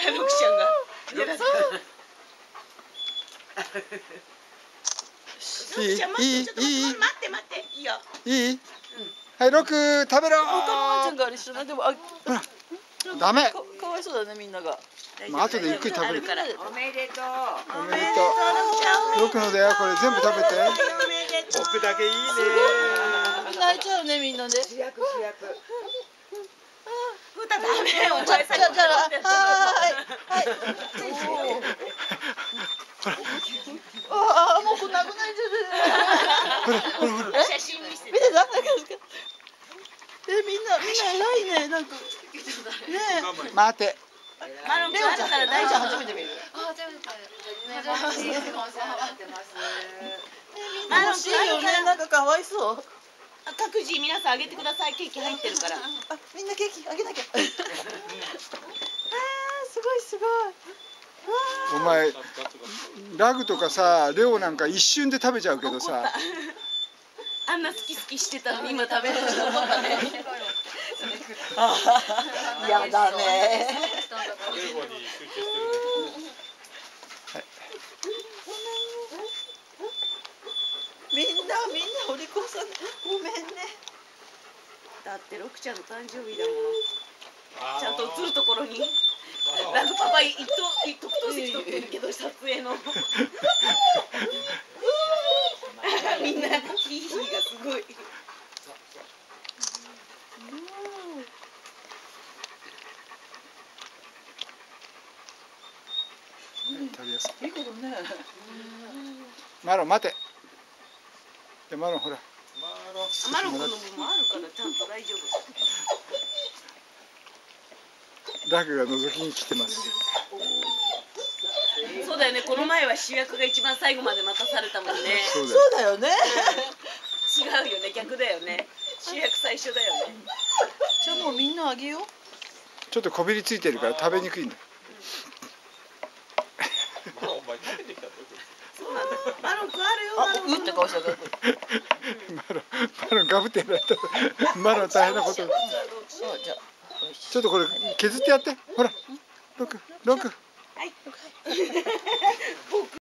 ロクちゃんがやらせて。いい待っていいよ。 いい。はい、ロク食べろ。 他のワンちゃんがあれしなでもダメ。 かわいそうだねみんなが。 まあ後でゆっくり食べるから。 おめでとう。 おめでとう。ロクのだよ、これ全部食べて。 僕だけいいね。 泣いちゃうねみんなで。 主役。ふたダメよ。 じゃあはい。ああもうこんな危ないじゃん。 写真見せて。 見てた？みんな偉いねなんか。ねえ。 待て。 マロン君あったら大丈夫。初めて見る。 マロン君よねなんかかわいそう。 各自皆さんあげてください。ケーキ入ってるから。 あみんなケーキあげなきゃ。あすごい。 お前ラグとかさ、レオなんか一瞬で食べちゃうけどさ。 あんな好きしてたのに今食べるの思ったね。 やだね。みんなお利口さんごめんね。 だってロクちゃんの誕生日だもの。ちゃんと映るところにラグパパ特等席取ってるけど撮影の。みんなヒーヒーがすごい。 食べやすい。 いいことね。 マロン待て。でマロンほら。 マロン君の分もあるからちゃんと大丈夫。 ラグが覗きに来てます。 そうだよね。この前は主役が一番最後まで待たされたもんね。 そうだよね。 違うよね。逆だよね。主役最初だよね。 じゃあもうみんなあげよう。 ちょっとこびりついてるから食べにくいんだ。 マロン君あるよ。 うって顔したから。 マロンガブってやられた。マロン大変なこと。 そうじゃあ。 ちょっとこれ削ってやって。ほら、ロク。 はい。